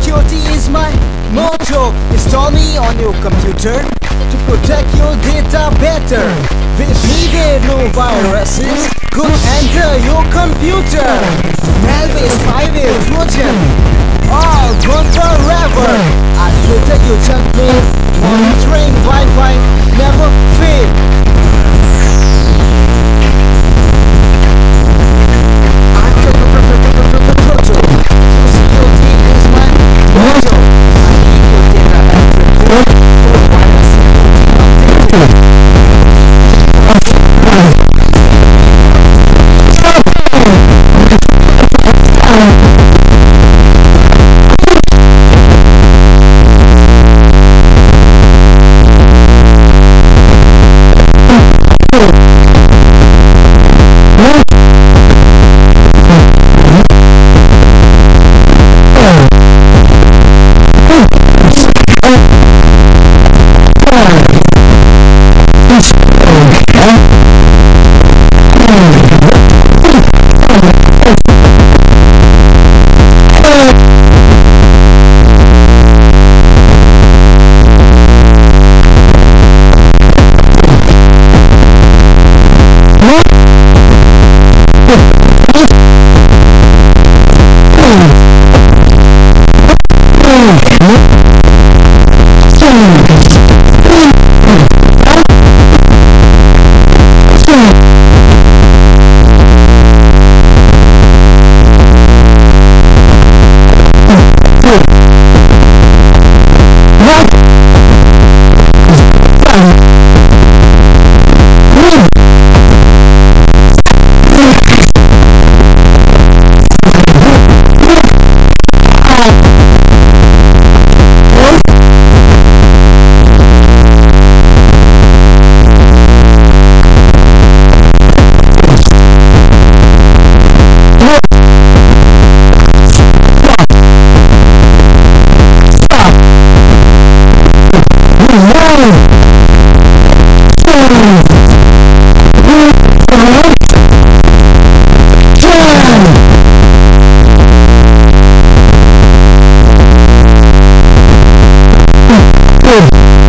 Security is my motto. Install me on your computer to protect your data better. If needed, no viruses could enter your computer. Malware, spyware, Trojan, all gone forever. I protect your junk mail, monitoring Wi-Fi never fail. Good.